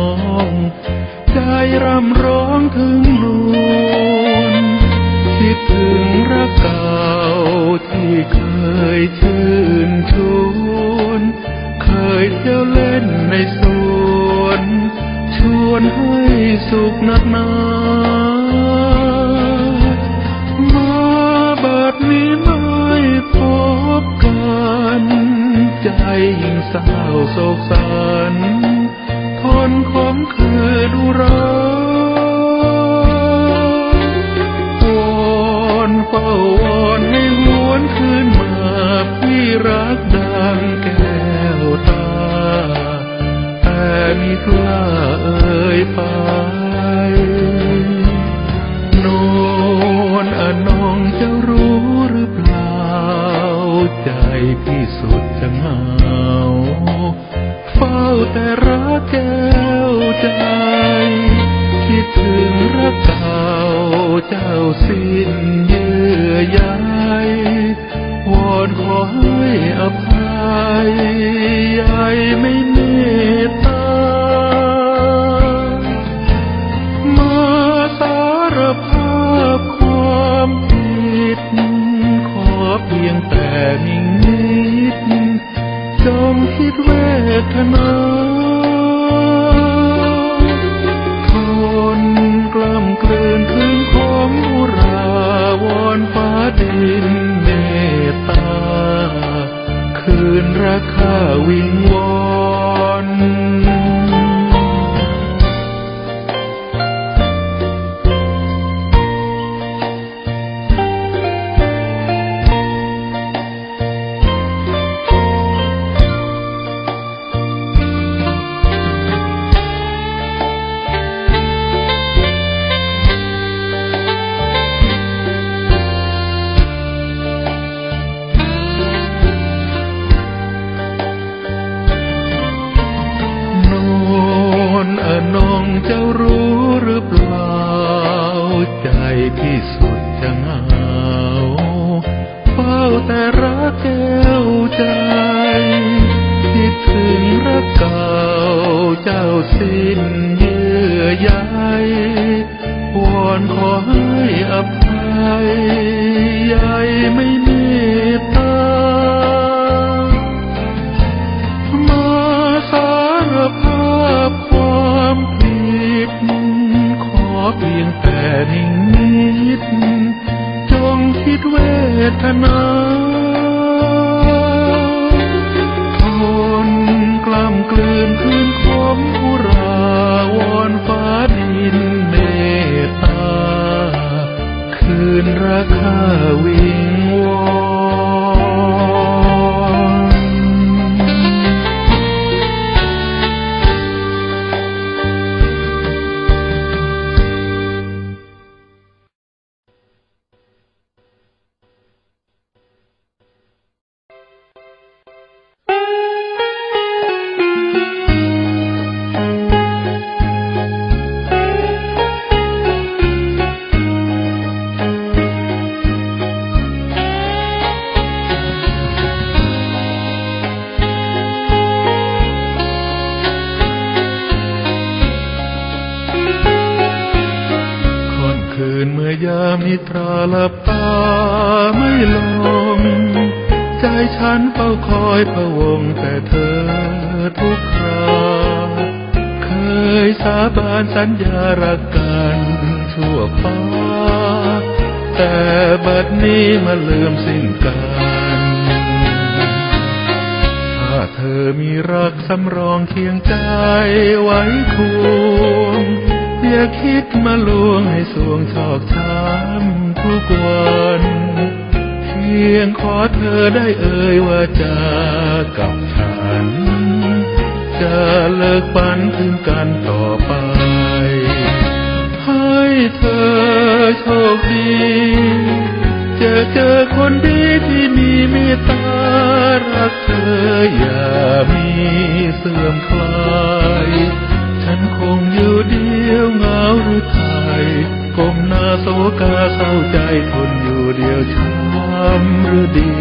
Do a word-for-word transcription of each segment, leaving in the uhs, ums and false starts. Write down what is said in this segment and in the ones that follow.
องใจรำร้องถึงนวลคิดถึงรักเก่าที่เคยชื่นชวนเคยเที่ยวเล่นในสวนชวนให้สุขนักหนามาบัดนี้ไม่พบกันใจยิ่งเศร้าโศกสันทนขมขื่นอุราวอนเฝ้าวอนให้หวนคืนมาพี่รักดังแก้วตาแต่มีกล้าเอ่ยไปโนนอนองจะรู้หรือเปล่าใจพี่สุดจะเหงาเฝ้าแต่รักแก้วใจคิดถึงรักเก่าเจ้าสิ้นเยื่อใยวอนขอให้อภัยใยไม่เมตตามาสารภาพความผิดขอเพียงแต่นิ่งนิดจงคิดเวทนาทนกล้ำกลืนคืนของอุราวอนฟ้าดินเมตตาคืนราคาวิงวอนน้องเจ้ารู้หรือเปล่าใจพี่สุดจะเหงาเฝ้าแต่รักแก้วใจคิดถึงรักเก่าเจ้าสิ้นเยื่อใย วอนขอให้อภัยใยไม่เมตตามาสารภาพความผิดขอเพียงแต่นิ่งนิดจงคิดเวทนาทนกล้ำกลืนคืนคมอุราวอนฟ้าดินเมตตาคืนราคาวิงวอนยามนิทราหลับตาไม่ลงใจฉันเฝ้าคอยพะวงแต่เธอทุกคราเคยสาบานสัญญารักกันชั่วฟ้าแต่บัดนี้มาลืมสิ้นกันถ้าเธอมีรักสำรองเคียงใจไว้ควงอย่าคิดมาลวงให้สวงชอกช้ำทุกวันเพียงขอเธอได้เอ่ยว่าจะกับฉันจะเลิกฝันถึงกันต่อไปให้เธอโชคดีเจอเจอคนดีที่มีเมตตารักเธออย่ามีเสื่อมคลายฉันคงอยู่เดียวเหงาหรือไทยก้มหน้าโศกาเศร้าใจทนอยู่เดียวช้ำหรือดี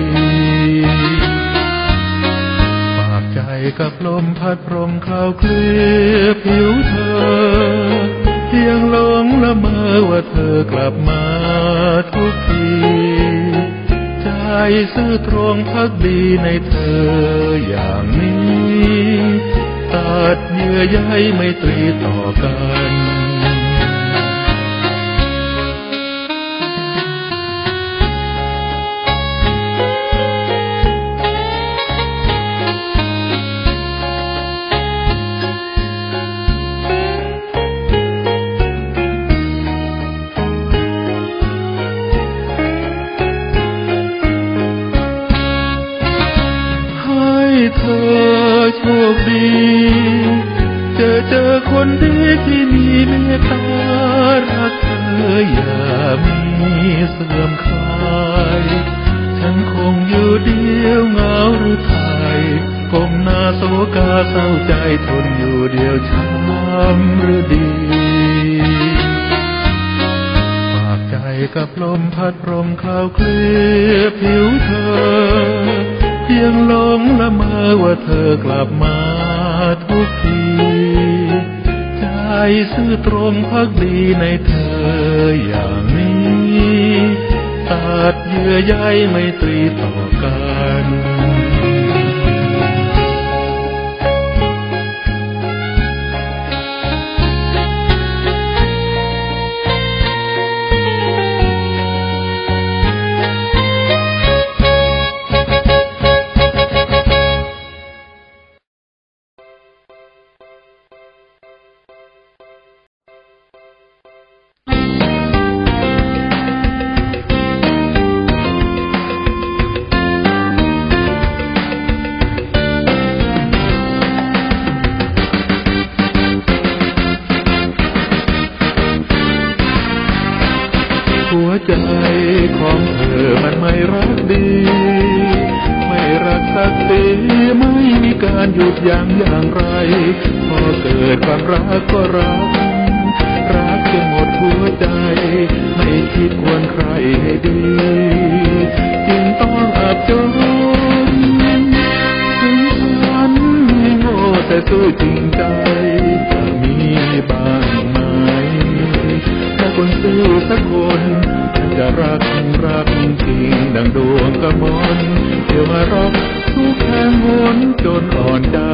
ฝากใจกับลมพัดพรมคลาวเคลียผิวเธอกลับมาทุกทีใจซื่อตรงภักดีในเธออย่างนี้ตัดเยื่อใยไมตรีต่อกันเธอโชคดีเจอเจอคนดีที่มีเมตตารักเธออย่ามีเสื่อมคลายฉันคงอยู่เดียวเหงาหรือไทยก้มหน้าโศกาเศร้าใจทนอยู่เดียวช้ำหรือดีฝากใจกับลมพัดพรมคลาวเคลียผิวเธอเพียงหลงละเมอว่าเธอกลับมาทุกทีใจซื่อตรงภักดีในเธออย่างนี้ตัดเยื่อใยไมตรีต่อกันหัวใจของเธอมันไม่รักดีไม่รักสักทีไม่มีการหยุดยั้งอย่างไรพอเกิดความรักก็รักรักจนหมดหัวใจไม่คิดควรใครให้ดีจึงต้องอับจนถึงฉันโง่แต่สู้จริงใจจะมีบ้างไหมถ้าคนซื่อสักคนจะรักรักจริงดังดวงกมลเที่ยวมารักทุกแห่งหนจนอ่อนใจ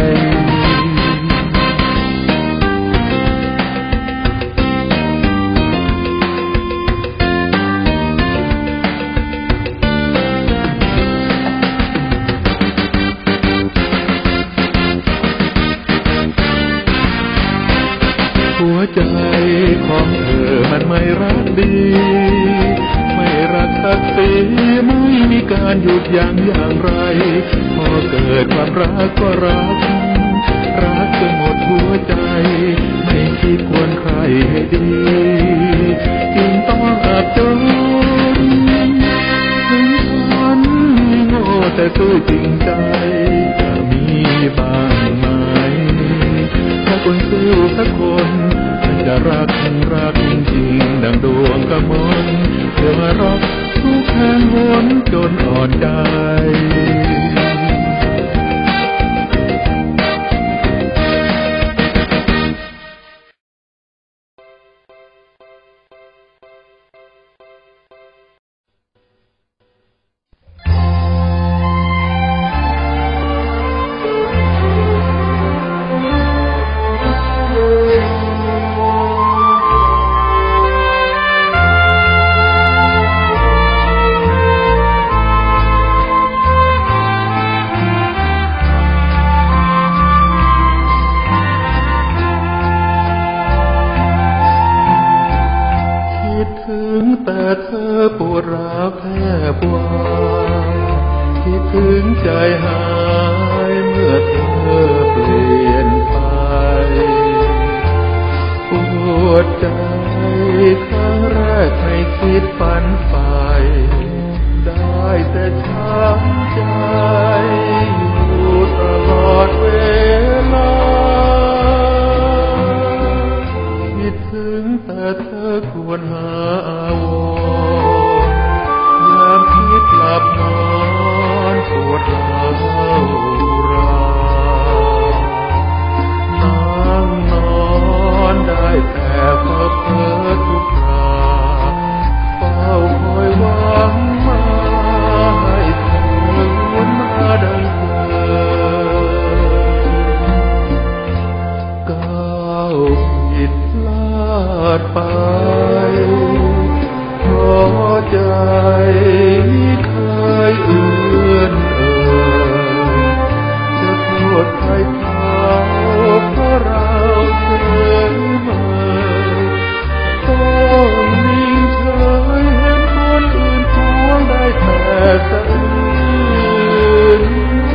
หัวใจของเธอมันไม่รักดีไม่รักสักทีไม่มีการหยุดยั้งอย่างไรพอเกิดความรักก็รักรักจนหมดหัวใจไม่คิดควรใครให้ดีจึงต้องอับจนถึงฉันโง่แต่สู้จริงใจจะมีบ้างไหมถ้าคนซื่อสักคนจะรักรักจริงดังดวงกมลเพื่อมารักทุกแห่งหนจนอ่อนใจแต่เธอปวดร้าวแทบวายคิดถึงใจหายเมื่อเธอเปลี่ยนไปปวดใจครั้งแรกไม่คิดฝันไปได้แต่ช้ำใจอยู่ตลอดเวลาคิดถึงแต่เธอควรหาอาวรยามคิดหลับนอนปวดร้าวรานนั่งนอนได้แต่เพ้อเพ้อทุกคราดไปเพราะใจเคยเอื้อนเอ่ยจะโทษใครเขาเพราะเราเฉยเมยต้องนิ่งเฉยเห็นคนอื่นควงได้แต่สะอื้น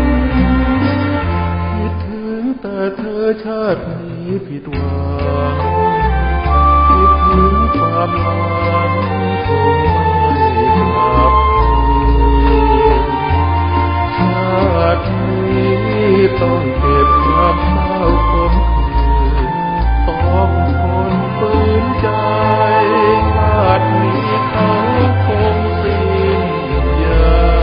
คิดถึงแต่เธอชาตินี้ผิดหวังคิดถึงความหลังคงไม่กลับคืนชาตินี้ต้องเก็บความเศร้าคมคืนต้องทนฝืนใจชาตินี้เขาคงสิ้นใย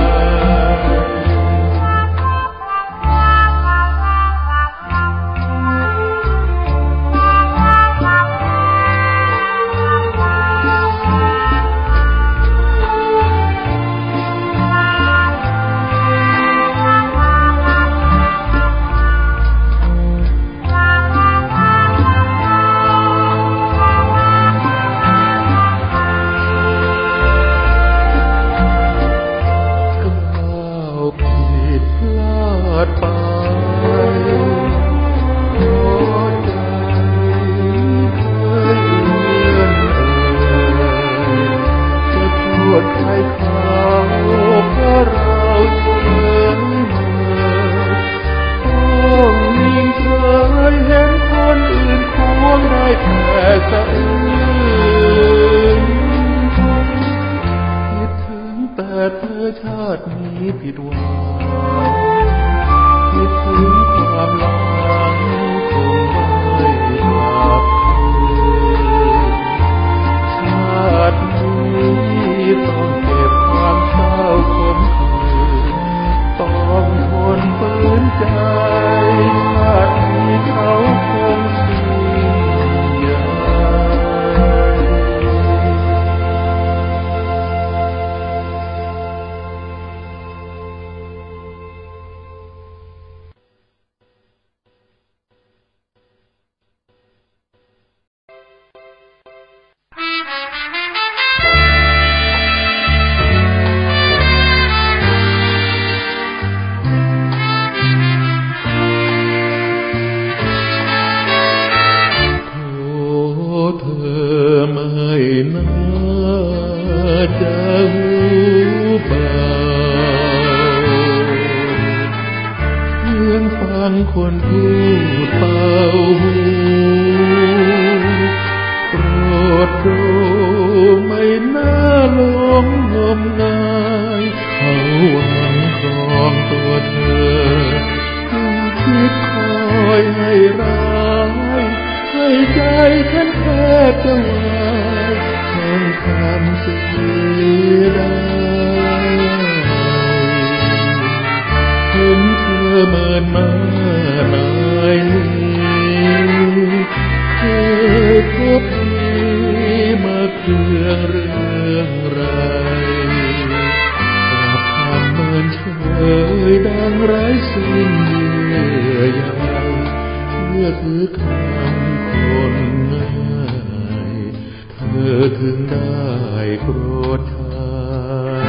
คนพูดเป่าหูโปรดดูไม่น่าหลงงมงายเขาหวังครองตัวเธอจึงคิดคอยให้ร้ายให้ใจฉันแทบจะวายช่างทำเสียดายเห็นเธอเมินมานายนี้เคยพบพี่มาเคืองเรื่องไรกลับทำเหมือนเฉยดังไร้สิ้นเยื่อใยเชื่อถือคำคนง่ายเธอถึงได้โกรธทาน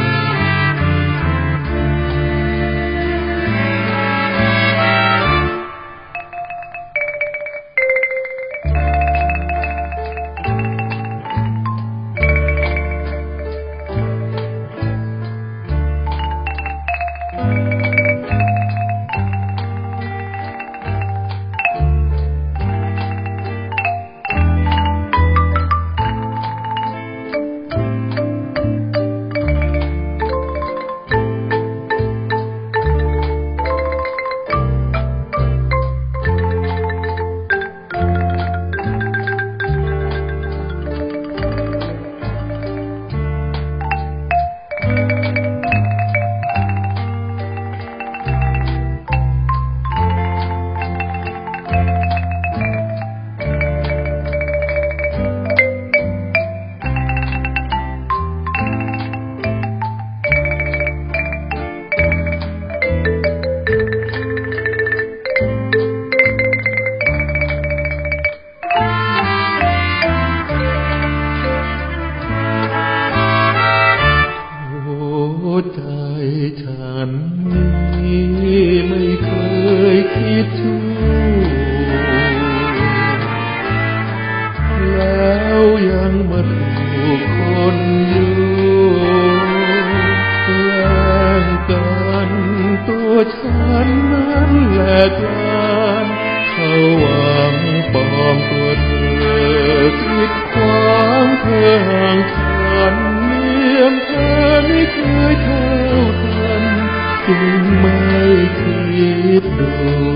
อห่างฉันเลี้ยงเธอไม่เคยเท่าทันจึงไม่คิดดู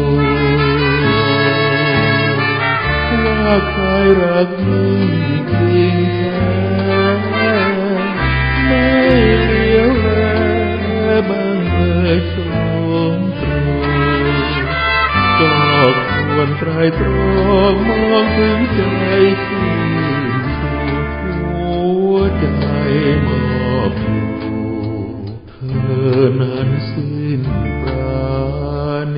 ว่าใครรักยิ่งจริงแท้ไม่เลี้ยวแลบ้างเลยสมตรก็ควรไตรตรองมองถึงใจชื่นสู่หัวใจมอบอยู่เธอนั้นสิ้นปราณี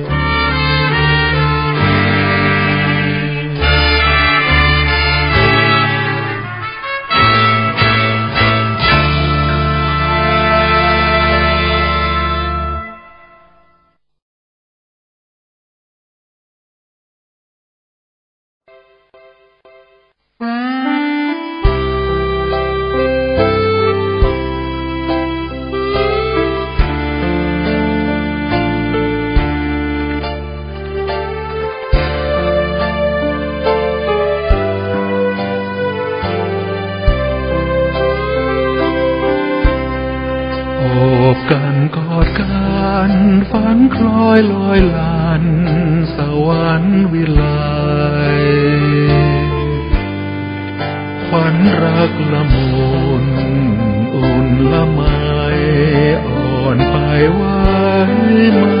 กันกอดกันฝันคล้อยลอยลานสวรรค์วิไลขวัญรักละมุนอุ่นละไมอ่อนไปไว้มา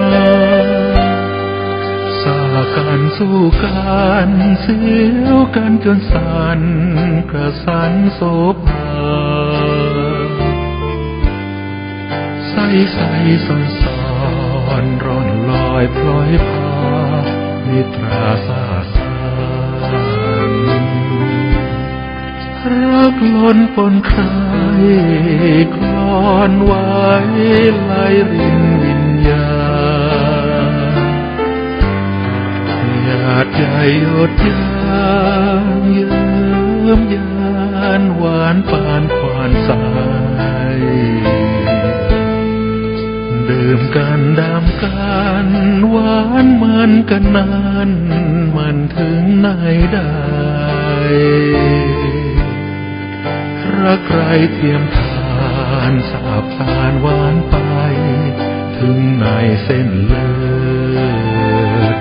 สากันสู้กันเสียวกันจนสั่นกระสันโสภาใสใสสอนสอนร่อนลอยพลอยพานิทราสาสานรักล้นปนใครคลอนไว้ไหลรินวิญญาหยาดใจหยดยางเยิ้มยานหวานปานควานสายดื่มกันดำกันหวานมันกันนานมันถึงไหนได้รักใครเทียมทานสาบสานหวานไปถึงในเส้นเลือด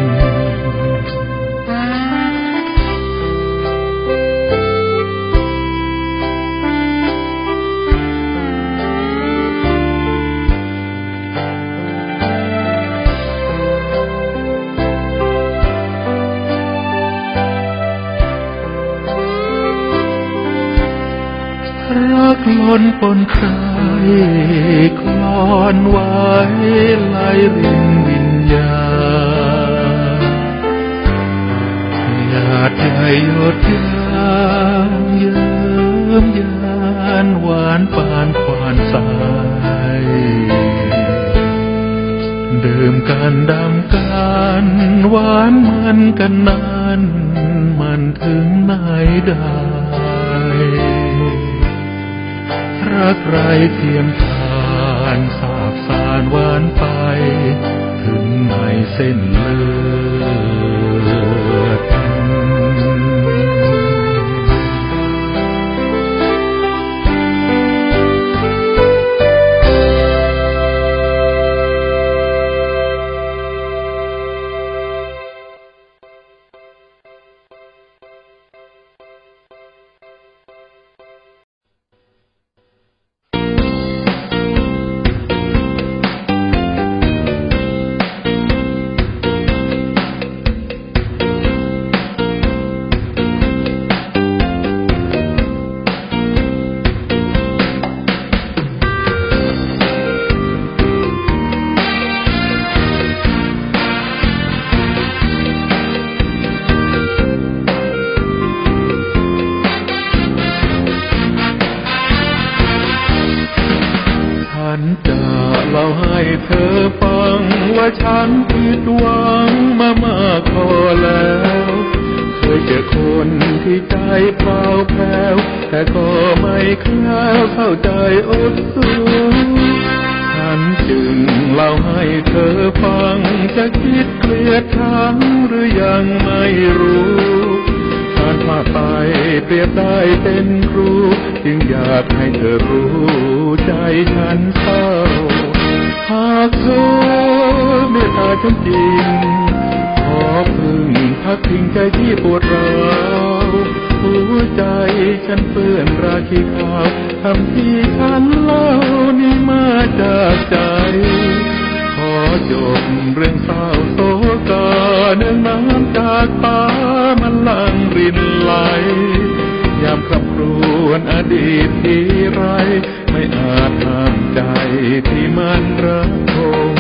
รักล้นปนใครคลอนไว้ไหลรินวิญญาหยาดใจหยดยางเยิ้มยานหวานปานควานสายดื่มกันดำกันหวานมันกันนานมันถึงไหนได้รักไรเทียมทานสาบสานหวานไปถึงในเส้นเลือดเล่าให้เธอฟังว่าฉันผิดหวังมามากพอแล้วเคยเจอคนที่ใจเปล่าแผ้วแต่ก็ไม่แคล้วเข้าใจอดสู้ฉันจึงเล่าให้เธอฟังจะคิดเกลียดฉันหรือยังไม่รู้ผ่านพลาดไปเปรียบได้เป็นครูจึงอยากให้เธอรู้ใจฉันเศร้าหากเธอเมตตาฉันจริงขอพึ่งพักพิงใจที่ปวดร้าวหัวใจฉันเปื้อนราคีขาวคำที่ฉันเล่านี้มาจากใจขอจบเรื่องเศร้าโศกาเนื่องน้ำจากฟ้ามันหลั่งรินไหลยามคร่ำครวญอดีตที่ไรไม่อาจห้ามใจที่มันระทม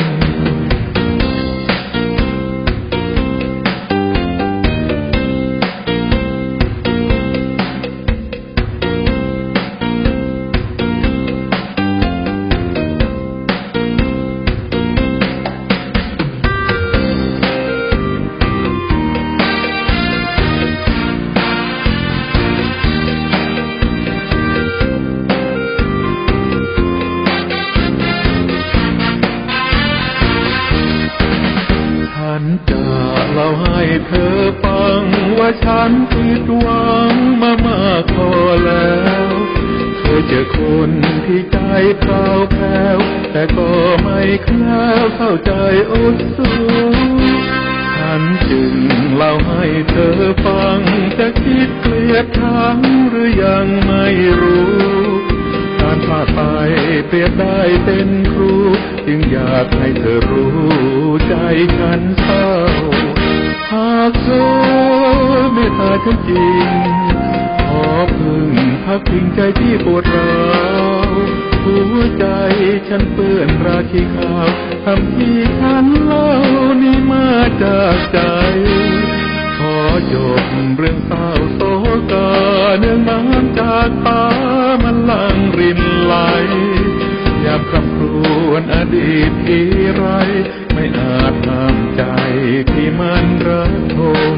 เธอฟังว่าฉันผิดหวังมามากพอแล้วเคยเจอคนที่ใจเปล่าแผ้วแต่ก็ไม่แคล้วเข้าใจอดสู้ฉันจึงเล่าให้เธอฟังจะคิดเกลียดฉันหรือยังไม่รู้การพลาดไปเปรียบได้เป็นครูจึงอยากให้เธอรู้ใจฉันเศร้าหากเธอเมตตาฉันจริงขอพึ่งพักพิงใจที่ปวดร้าวหัวใจฉันเปื้อนราคีขาวคำที่ฉันเล่านี้มาจากใจขอจบเรื่องเศร้าโศกาเนื่องน้ำจากฟ้ามันหลั่งรินไหลยามคร่ำครวญอดีตที่ไรไม่อาจห้ามใจที่มันระทม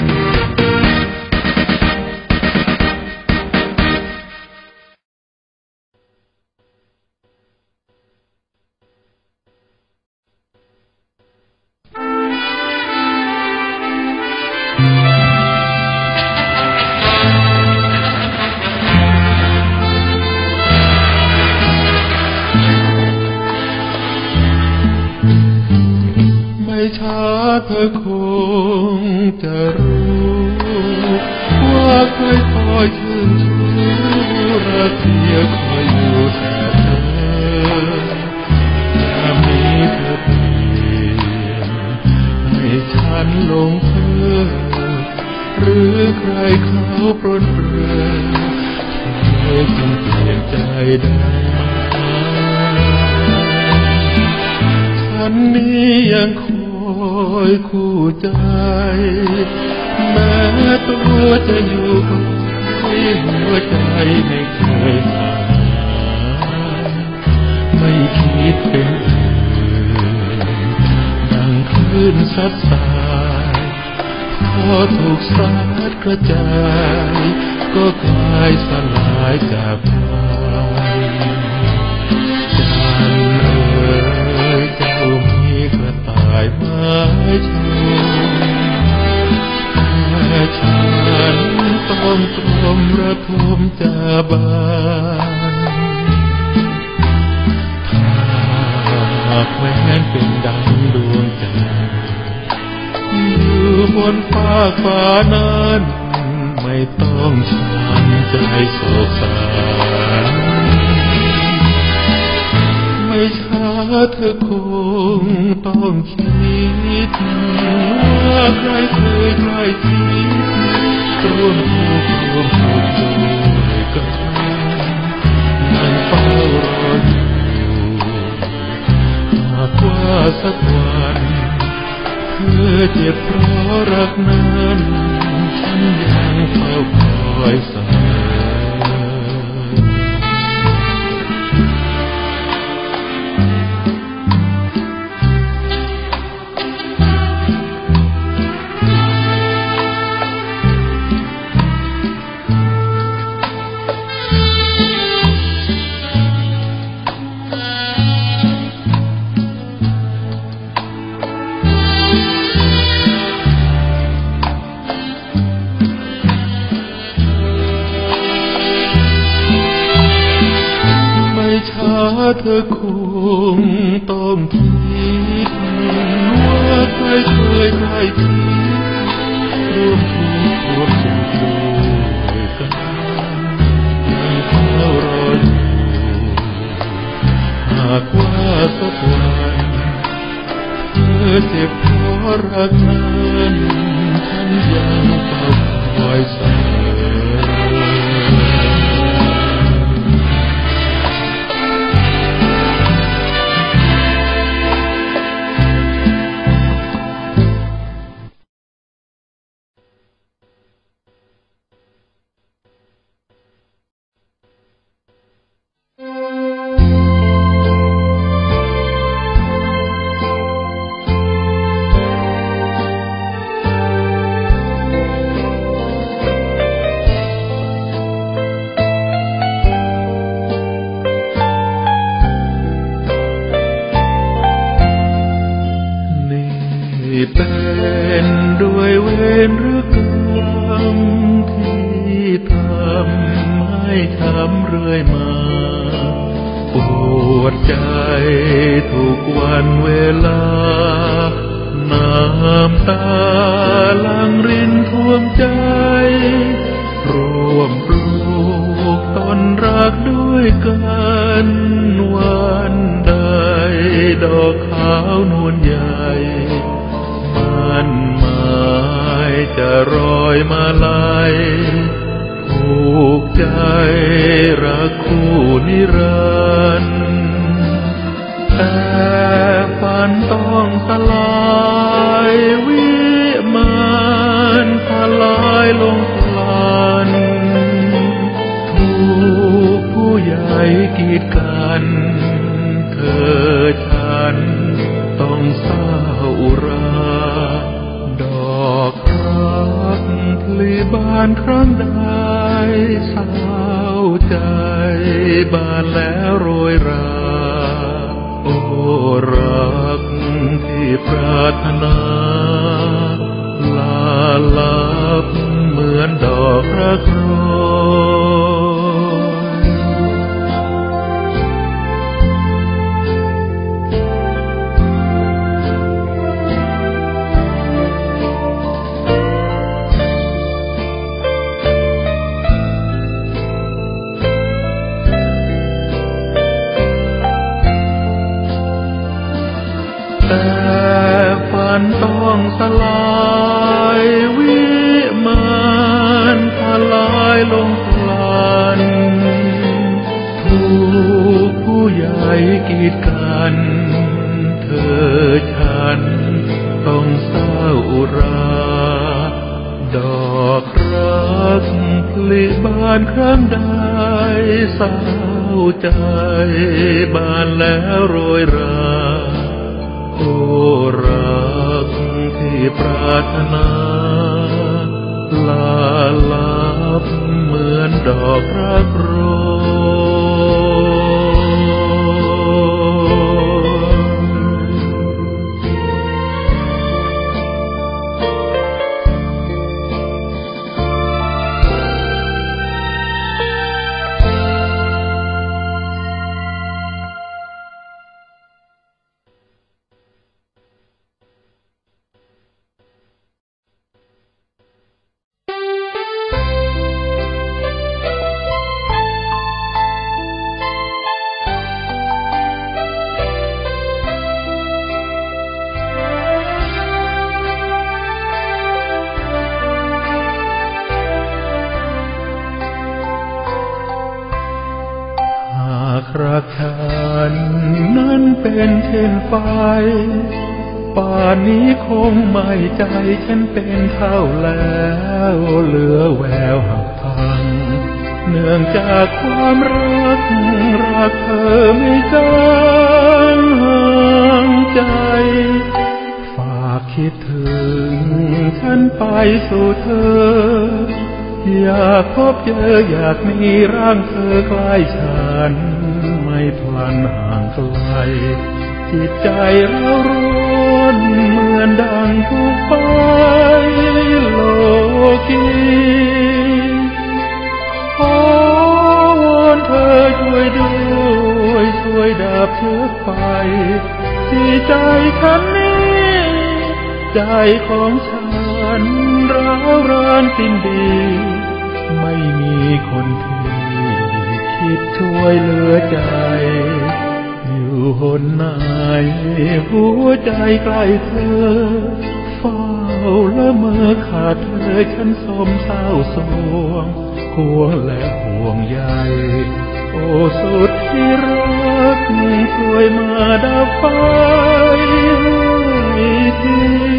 เธอคงจะรู้ว่าเคยคอยชื่นชูรักเดียวคอยอยู่แต่เธอยามนี้เธอเปลี่ยนให้ฉันหลงเธอหรือใครเขาปรนเปรอเธอคงเปลี่ยนใจได้ฉันนี้ยังคอยคู่ใจแม้ตัวจะอยู่ไกลหัวใจไม่เคยห่างไม่คิดเป็นอื่นดังคลื่นซัดสายพอถูกซัดกระจายก็กลายสลายจากไปจันเอ๋ยเจ้ามีกระต่ายไม้ชมแต่ฉันต้องตรมระทมจาบานหากแม้นเป็นดังดวงใจอยู่บนฟ้าฟ้านั้นไม่ต้องช้ำใจโศกสารไม่ช้าเธอคงต้องคิดว่าใครเคยใกล้ชิดร่วมทุกข์ร่วมสุขด้วยกันนั่งเฝ้ารออยู่หากว่าสักวันเธอเจ็บเพราะรักนั้นฉันยังเฝ้าคอยเสมอเเธอคงต้องคิดว่าใครเคยใครคิดร่วมทุกข์ร่วมสุขด้วยกันยังเฝ้ารออยู่หากว่าสักวันเธอเจ็บเพราะรักนั้นฉันยังเฝ้าคอยเสมอเป็นด้วยเวรหรือกรรมที่ทำให้ช้ำเรื่อยมาปวดใจทุกวันเวลาน้ำตาหลั่งรินท่วมใจร่วมปลูกต้นรักด้วยกันวันใดดอกขาวนวลใหญ่มันหมายจะรอยมาลายผูกใจรักคู่นิรันดร์แต่ฝันต้องสลายวิมานพลายลงพลันถูกผู้ใหญ่กีดกันเธอฉันต้องเศร้าอุราดอกรักพลีบานครั้งใดเศร้าใจบานแล้วโรยราโอ้รักที่ปรารถนาลาลับเหมือนดอกรักโรยแต่ฝันต้องสลายวิมานพลายลงพลันถูกผู้ใหญ่กีดกันเธอฉันต้องเศร้าราดอกรักพลีบานครั้งใดเศร้าใจบานแล้วโรยราโอ้รักที่ปรารถนาลาลับเหมือนดอกรักโรรักฉันนั้นเป็นเช่นไฟป่านนี้คงไม่ใจฉันเป็นเท่าแล้วเหลือแววหักพังเนื่องจากความรักรักเธอไม่จางห่างใจฝากคิดถึงฉันไปสู่เธออยากพบเจออยากมีร่างเธอใกล้ฉันไม่พลันห่างไกลจิตใจเราร้อนเหมือนดังถูกไฟโลกีขอวอนเธอช่วยด้วยช่วยได้ใจฉันนี้ใจของฉันร้าวรานสิ้นดีไม่มีคนที่คิดช่วยเหลือใจอยู่หนไหนหัวใจใกล้เธอเฝ้าละเมอขาดเธอฉันสมเศร้าสวงห่วงและห่วงใยโอ้สุดที่รักช่วยมาดับไฟให้ที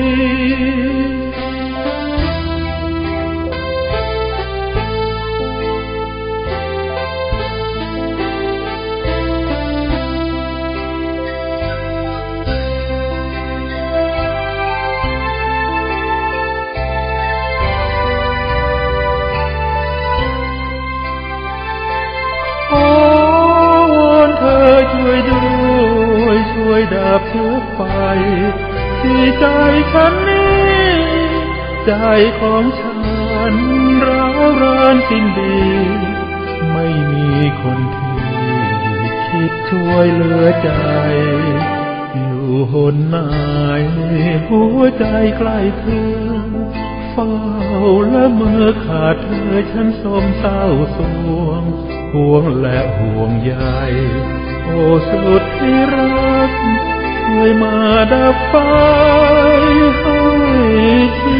ช่วยดับเชื้อไฟที่ใจฉันนี้ใจของฉันร้าวรานสิ้นดีไม่มีคนที่คิดช่วยเหลือใจอยู่หนไหนหัวใจใกล้เธอเฝ้าละเมอขาดเธอฉันสมเศร้าสวงห่วงและห่วงใยโอ้สุดที่รักช่วยมาดับไฟให้ที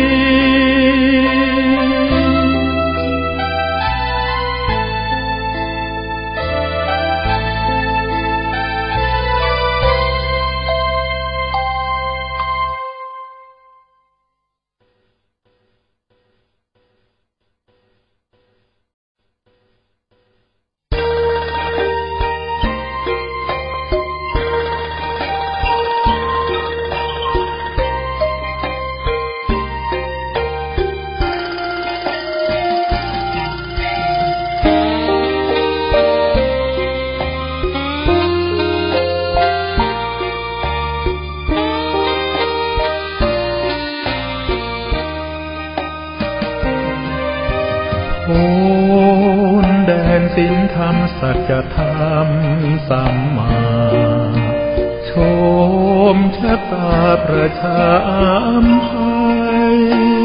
ศีลธรรมสัจธรรมสัมมาชมชะตาประชาอัมภัย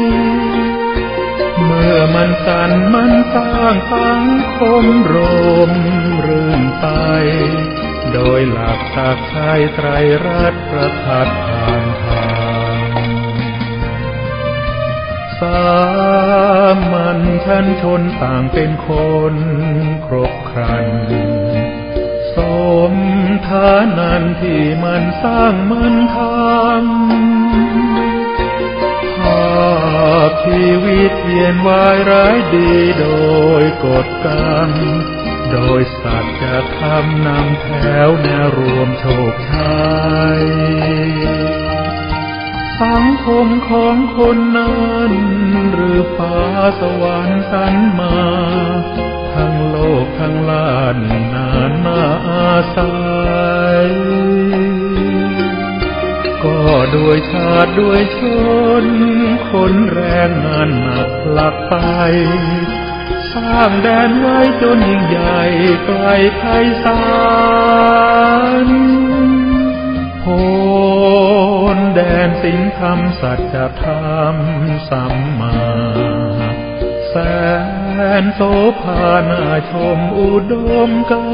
เมื่อมันสั่นมันสร้างสังคมรมรื่นไปโดยหลักศักดิ์ชัยไตรรัตน์ประทัดทางทางสามัญชนชนต่างเป็นคนครบครันสมฐานันที่มันสร้างมันทำภาพชีวิตเวียนวายร้ายดีโดยกฎกรรมโดยสัจธรรมนำแถวแนวรวมโชคชัยสังคมของคนนั้นหรือฟ้าสวรรค์สรรมาทั้งโลกทั้งล้านนานมาอาศัยก็ด้วยชาติด้วยชนคนแรงงานหนักหลักไปสร้างแดนไว้จนยิ่งใหญ่ไกลไพศาลโพ้นแดนศีลธรรมสัจธรรมสัมมาแสนโสภานาชมอุดม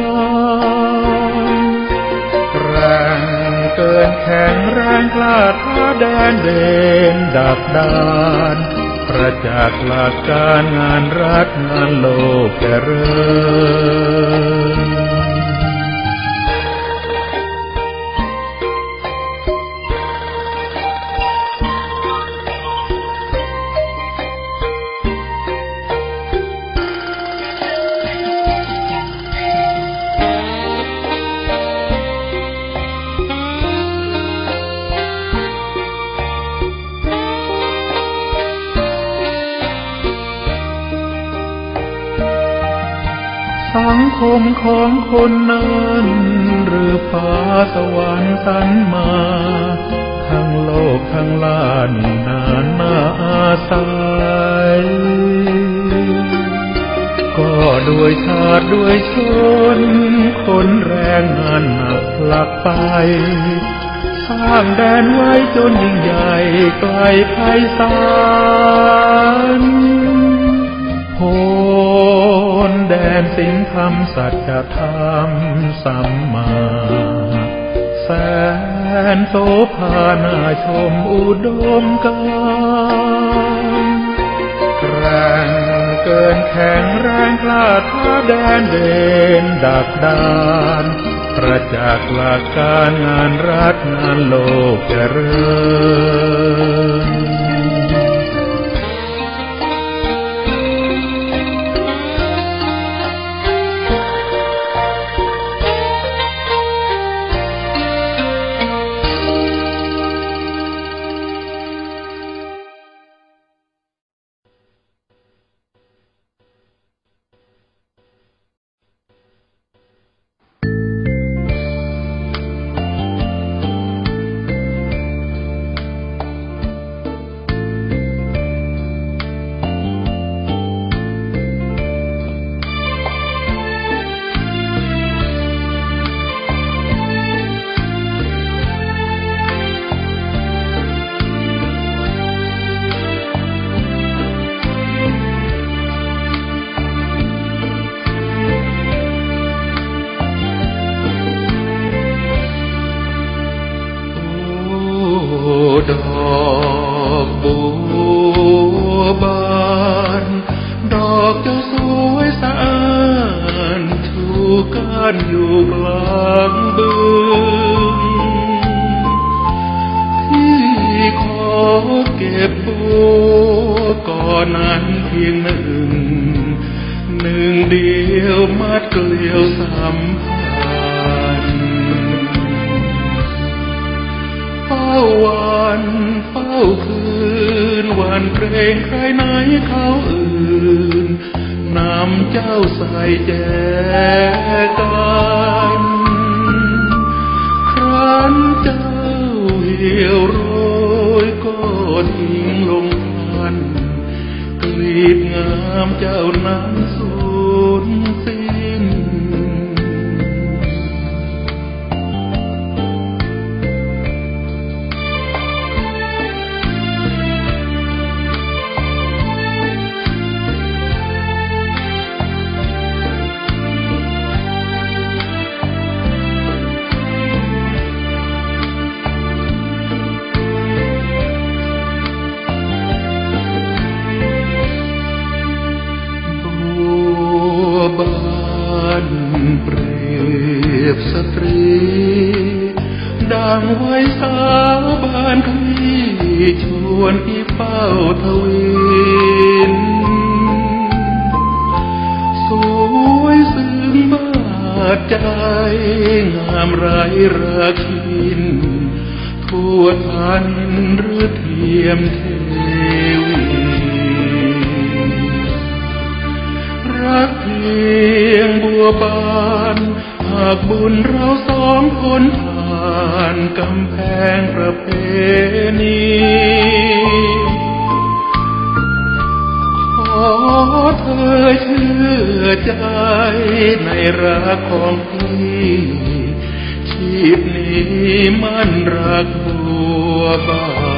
การแรงเกินแข็งแรงกล้าท้าแดนเด่นดักดานประจักษ์หลักการงานรัฐงานโลกเจริญสังคมของคนนั้นหรือฟ้าสวรรค์สรรมาทั้งโลกทั้งล้านนานมาอาศัยก็ด้วยชาติด้วยชนคนแรงงานหนักหลักไปสสร้างแดนไว้จนยิ่งใหญ่ไกลไพศาลโหนแดนศีลธรรมสัจธรรมสัมมาแสนโสภาน่าชมอุดมการแกร่งเกินแข็งแรงกล้าท้าแดนเด่นดักดานประจักษ์หลักการงานรัฐงานโลกเจริญดอกบัวบานดอกเจ้าสวยสะอาดชูก้านอยู่กลางบึงที่ขอเก็บบัวก่อนนั้นเพียงหนึ่งหนึ่งเดียวมัดเกลียวสัมพันธ์เฝ้าวันเฝ้าคืนวันเพลงใครไหนเขาอื่นนำเจ้าใส่แจกันครั้นเจ้าเหี่ยวโรยก็ทิ้งลงพันกรีดงามเจ้านั้นสูญสิ้นเปรียบสตรีดังไว้สาบานคลี่ชวนที่เฝ้าทวินสวยซึ้งบาดใจงามไร้ราคินทั่วทันหรือเทียมเทวีรักเพียงบัวบานหากบุญเราสองคนผ่านกำแพงประเพณีขอเธอเชื่อใจในรักของพี่ชีพนี้มันรักบัวบาน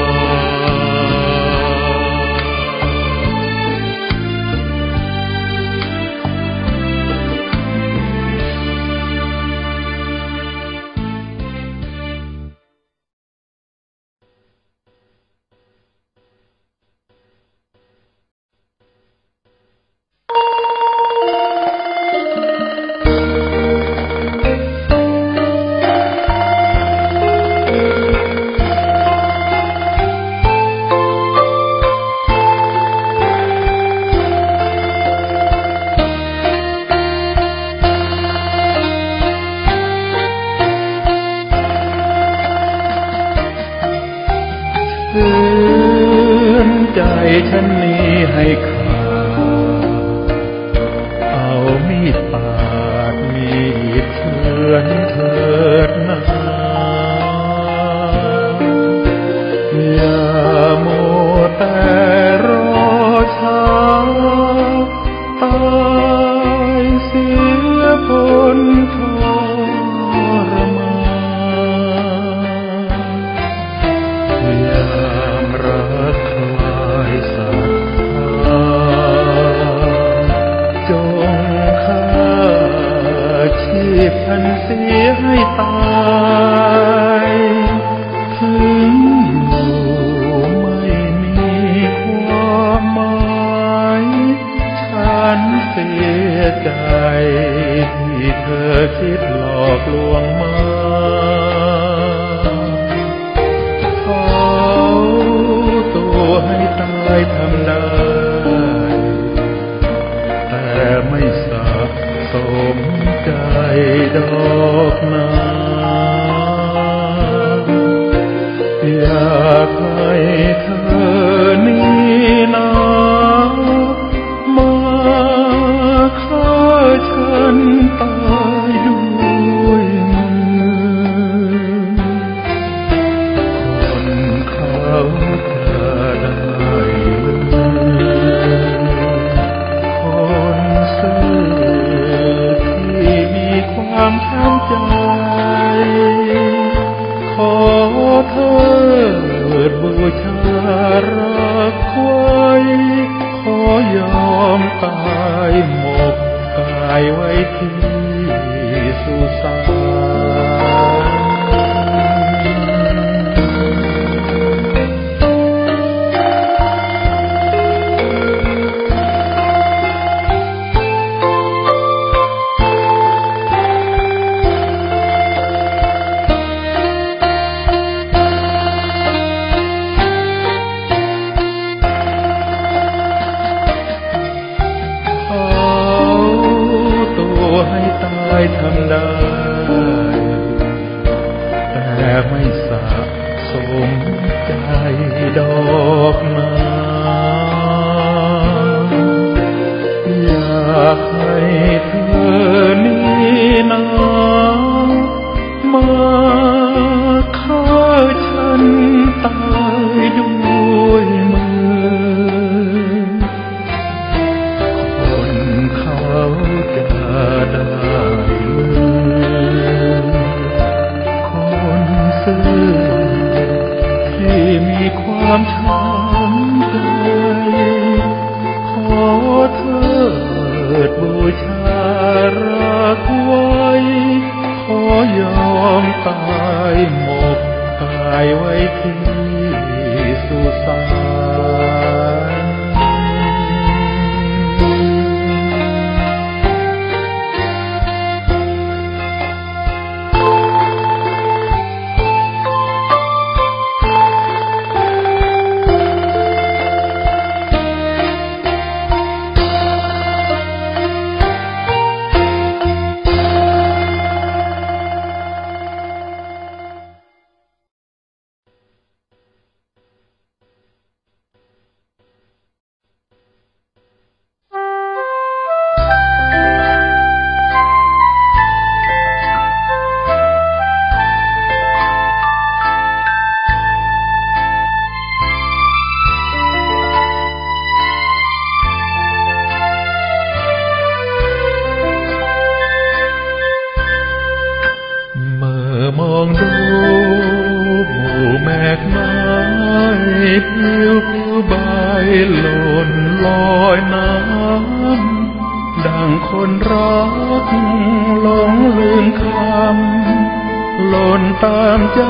ใจฉันนี้ให้ขาดเอามีดปาดมีดเฉือนเถิดนาอย่ามัวแต่รอช้าตายเสียพ้นทรมานสียใจที่เธอคิดหลอกลวงมาเขาตัวให้ตายทำได้แต่ไม่สะสมใจดอกนาอยากให้เธอนี้นะมาฆ่าฉันตายด้วยมือคนเขาจะได้ลืมคนซื่อที่มีความช้ำใจขอเถิดบูชารักไว้ขอยอมตายหมกกายไว้ที่สุสานทำได้แต่ไม่สะสมใจดอกนาอยากให้เธอนี้นะมาฆ่าฉันตายด้วยมือคนเขาจะได้ที่มีความช้ำใจขอเถิดบูชารักไว้ขอยอมตายหมกกายไว้ที่สุสานมองดูหมู่แมกไม้ผิวผิวใบหล่นลอยน้ำดังคนรักหลงลืมคำหล่นตามใจ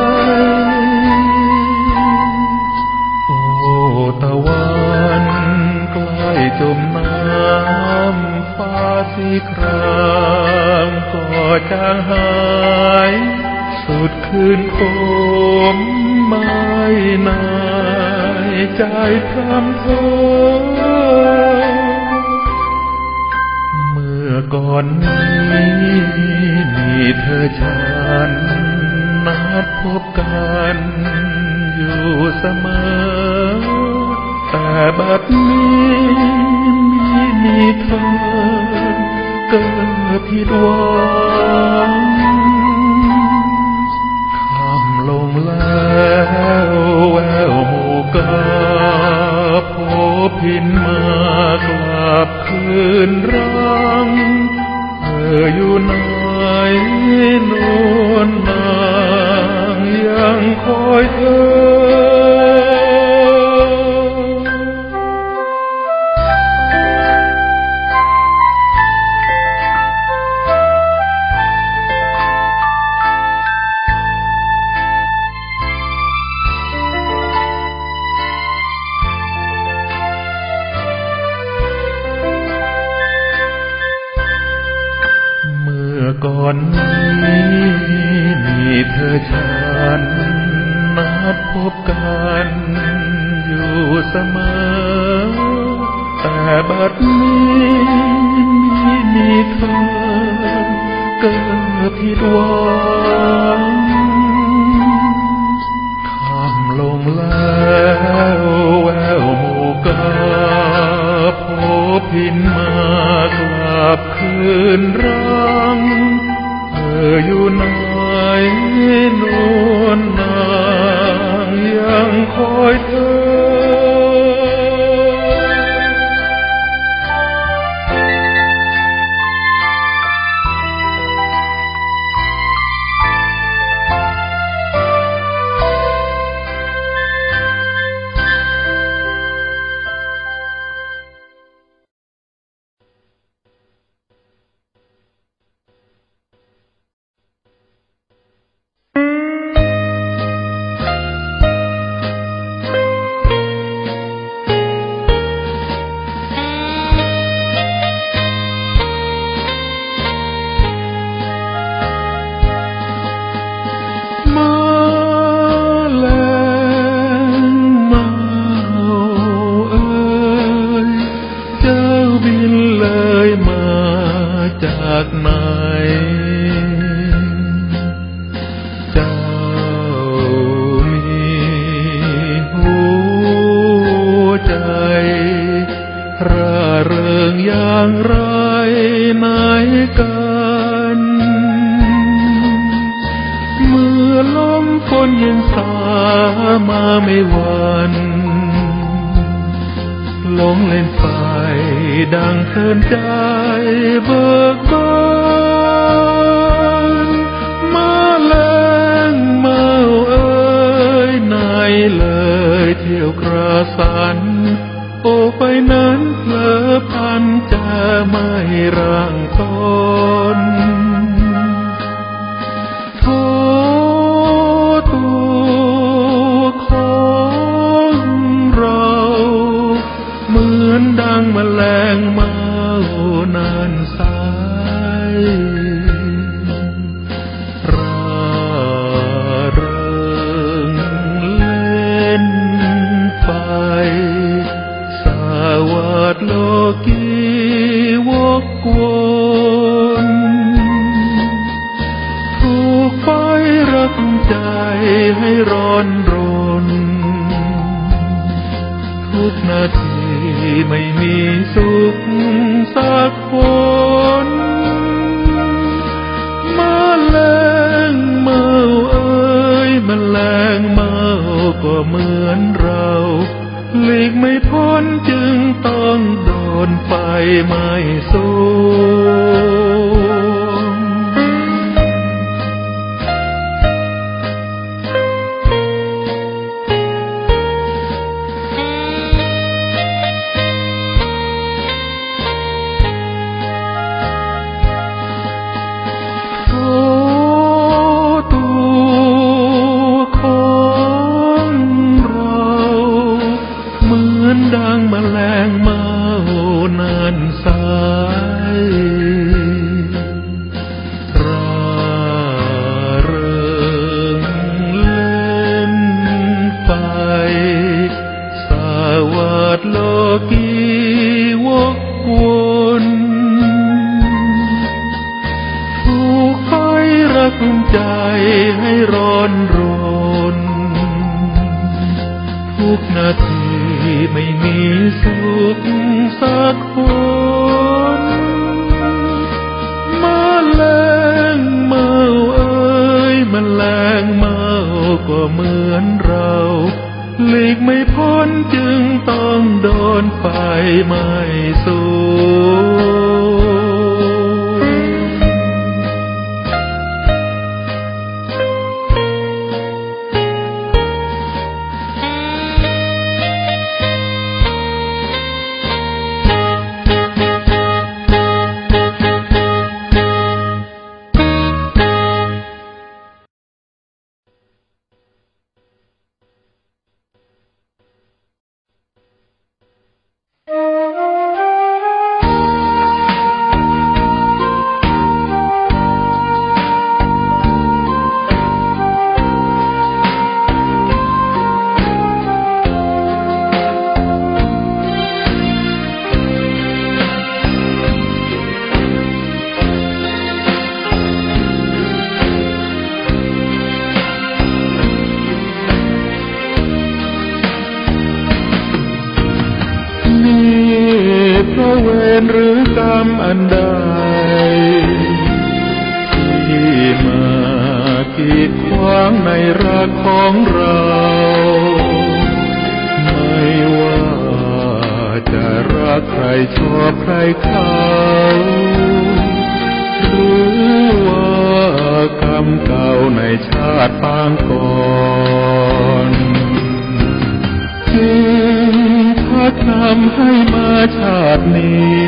โอ้ตะวันใกล้จมน้ำฟ้าสีครามก็จางหายสุดคืนคมไม่นายใจพร่ำเพ้อเมื่อก่อนนี้มีเธอฉันนัดพบกันอยู่เสมอแต่บัดนี้มีมีเธอเกิดผิดหวังลงแล้วแววหมู่กาพบพินมากลับคืนรังเธออยู่ไหนโน่นนางยังคอยเธอก่อนนี้มีเธอฉันนัดพบกันอยู่เสมอแต่บัดนี้ไม่มีเธอเกิดผิดหวังข้ามลงแล้วแววหมู่กาพบพินมากลับคืนรังเธออยู่ไหนนวลนางยังคอยเธอจากไหนเจ้ามีหัวใจร่าเริงอย่างไรไหนกันเมื่อลมฝนยังสามาไม่หวั่นลงเล่นไฟดังเพลินใจเบิกบานมาแรงเมาเอ้ยนายเลยเที่ยวกระสันโอไปนั้นเพลอพันจะไม่ร่างตนโทตัวของเราเหมือนดังแมลงเมานั่นสายร่าเริงเล่นไปสวัสดโลกีวกวนถูกไฟรักใจให้ร้อนรนทุกนาทีไม่มีสุขสักคนมาแรงเมาเอ้ยมาแรงเมาก็เหมือนเราหลีกไม่พ้นจึงต้องโดนไฟไหม้สูงดังแมลงเมานั่นสายร่าเริงเล่นไฟสวัสดโลกีวกวนถูกไฟรักใจให้ร้อนรนทุกนาทีไม่มีสุขสักคนมาแรงเมาเอ้ยมาแรงเมาก็เหมือนเราหลีกไม่พ้นจึงต้องโดนไฟไหม้สูงรหรือกรรมอันใดที่มากีดขวางในรักของเราไม่ว่าจะรักใครชอบใครเขาหรือว่ากรรมเก่าในชาติปางก่อนจึงพัดนำให้มาชาตินี้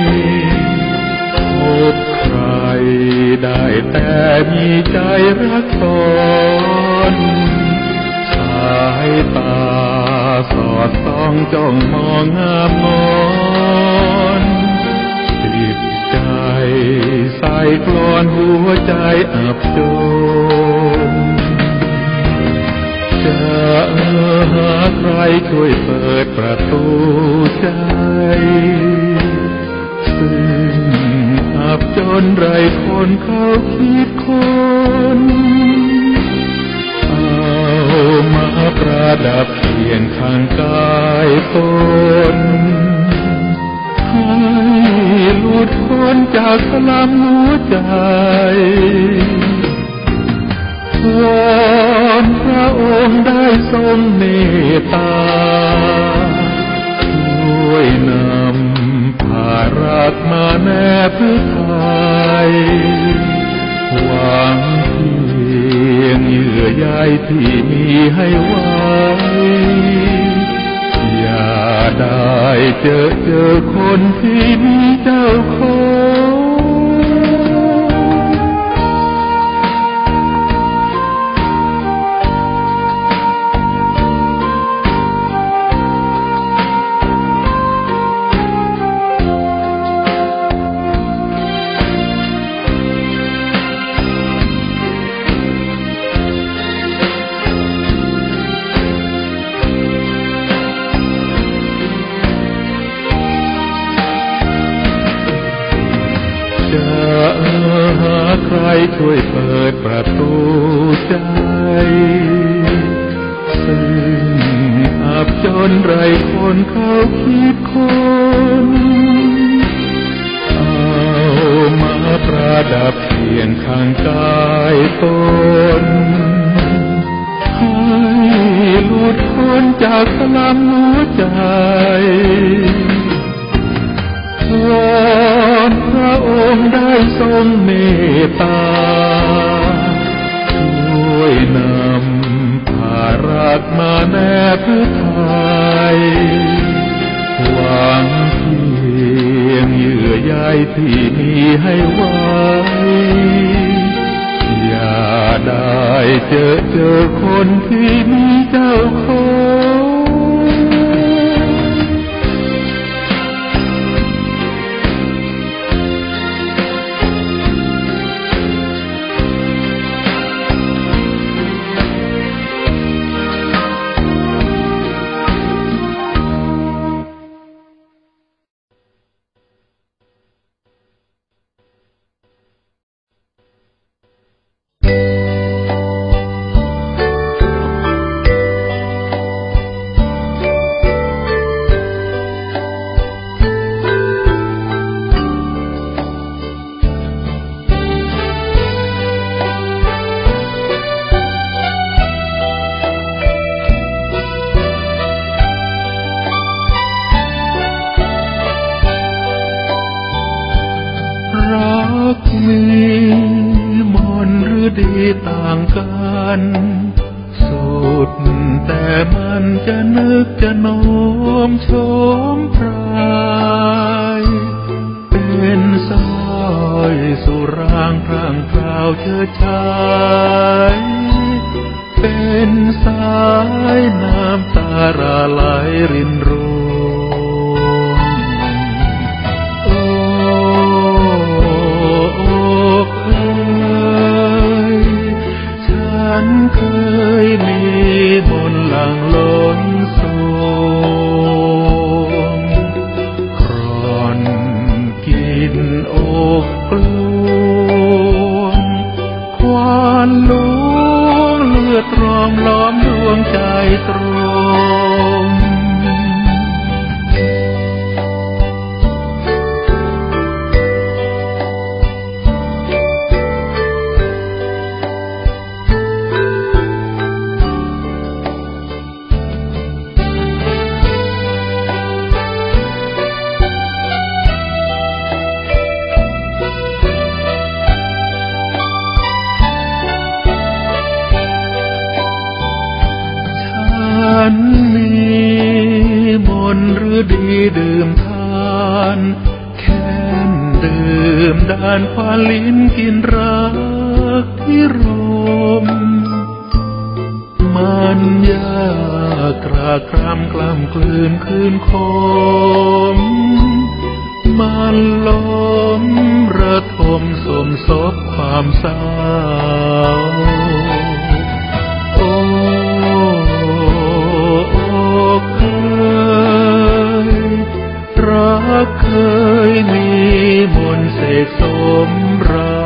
พบใครได้แต่มีใจรักตนสายตาสอดส่องจ้องมองงามงอนจิตใจใส่กลอนหัวใจอับจนจะหาใครช่วยเปิดประตูใจซึ่งอับจนไรคนเขาคิดคนเอามาประดับเคียงข้างกายตนให้หลุดพ้นจากสลัมหัวใจวอนพระองค์ได้ทรงเมตตาช่วยนำพารักมาแนบพระทัยหวังเพียงเยื่อใยที่มีให้ไว้อย่าได้เจอเจอคนที่มีเจ้าของใครช่วยเปิดประตูใจซึ่งอับจนไรคนเขาคิดคนเอามาประดับเคียงข้างกายตนให้หลุดพ้นจากสลัมหัวใจวอนพระองค์ได้ทรงเมตตาช่วยนำพารักมาแนบพระทัยหวังเพียงเยื่อใยที่มีให้ไว้อย่าได้เจอเจอคนที่มีเจ้าของต่างกันสุดแต่มันจะนึกจะโน้มโฉมพรายเป็นสายสุรางพรางพราวเชิดชายเป็นสายน้ำตาระไหลรินรเคยมีมนต์หลั่งล้นโสมครอนกินอกกลวงควานหลวงเลือดรอมล้อมดวงใจตรงดานควาลิ้นกินรักที่รมมันยากกระครำกล้ำกลืนคืนคมมันล้มระทมสมศพความเศร้าโอ้โอ้เคยรักเคยมีมนต์เสกสมเรา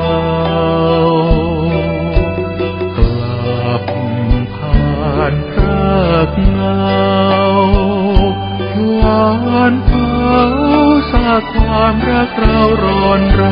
กลับผ่านพรากเงาพลานเผาซากความรักเราร้อนร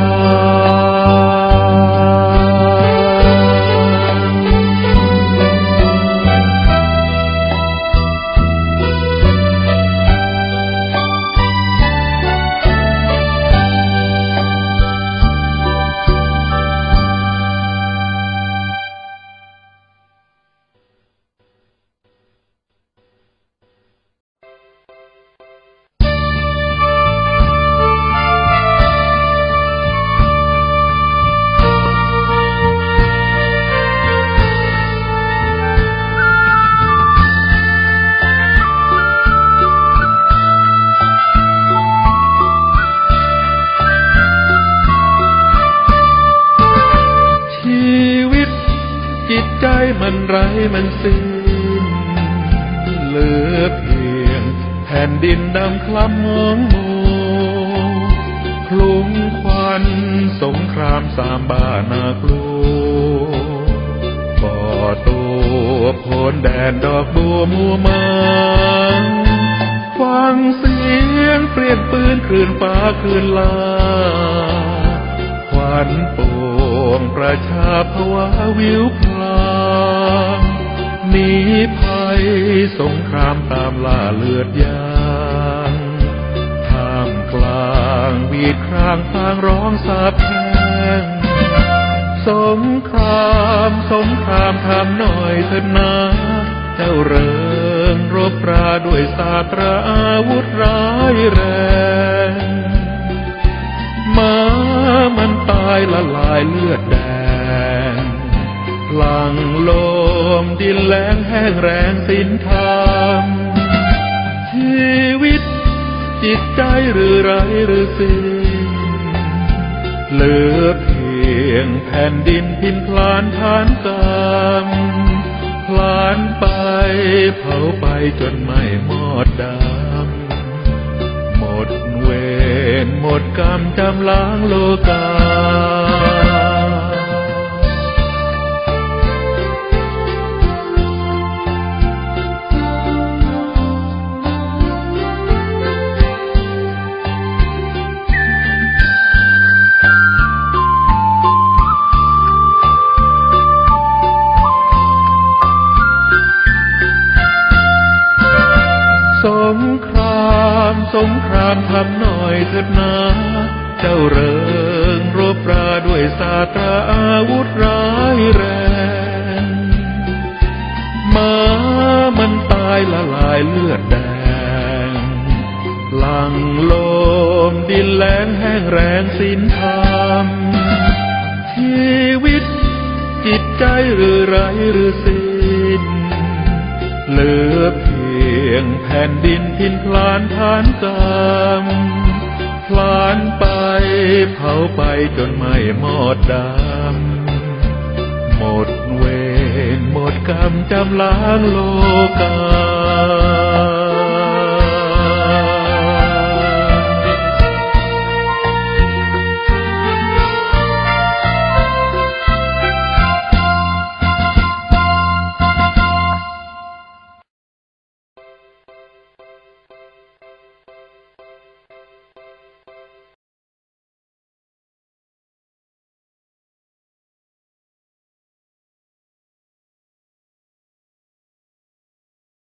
มันไรมันสิ้นเหลือเพียงแผ่นดินดำคล้ำมองโมคลุ้งควันสงครามสามบ้านนากลัวก่อตัวโพนแดนดอกบัวมัวมาฟังเสียงเปลี่ยนปืนคลื่นฟ้าคลื่นลาควันโป่งประชาภวาวิวพลางหนีภัยสงครามตามล่าเลือดยางท่ามกลางวีดครางพางร้องสาบแช่งสงครามสงครามทำหน่อยเถิดนะเจ้าเริงรบราด้วยศาสตราอาวุธร้ายแรงม้ามันตายละลายเลือดแดงหลังลมดินแล้งแห้งแรงสิ้นธรรมชีวิตจิตใจหรือไรหรือสิ้นเหลือเพียงแผ่นดินพินพลานฐานกรรมพลานไปเผาไปจนไม่หมดดำหมดเวรหมดกรรมจำล้างโลกาสงครามสงครามทำหน่อยเถิดนะเจ้าเริงรบราด้วยศาสตราอาวุธร้ายแรงม้ามันตายละลายเลือดแดงหลังลมดินแล้งแห้งแรงสิ้นธรรมชีวิตจิตใจหรือไรหรือสิ้นเหลือเพียงแผ่นดินพินพลานฐานกรรมพลานไปเผาไปจนไม่หมดดำหมดเวรหมดกรรมจำล้างโลกา